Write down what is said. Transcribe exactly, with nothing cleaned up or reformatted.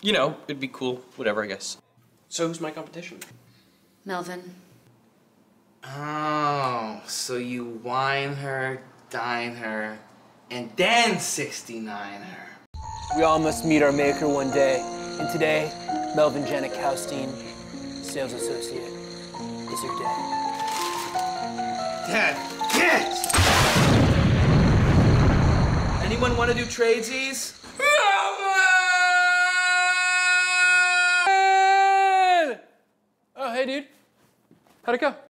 you know, it'd be cool, whatever, I guess. So who's my competition? Melvin. Oh, so you wine her, dine her, and then sixty-nine her. We all must meet our maker one day. And today, Melvin Janikowstein, sales associate, is your day. Dad, yes! Anyone want to do tradesies? Oh, hey, dude. How'd it go?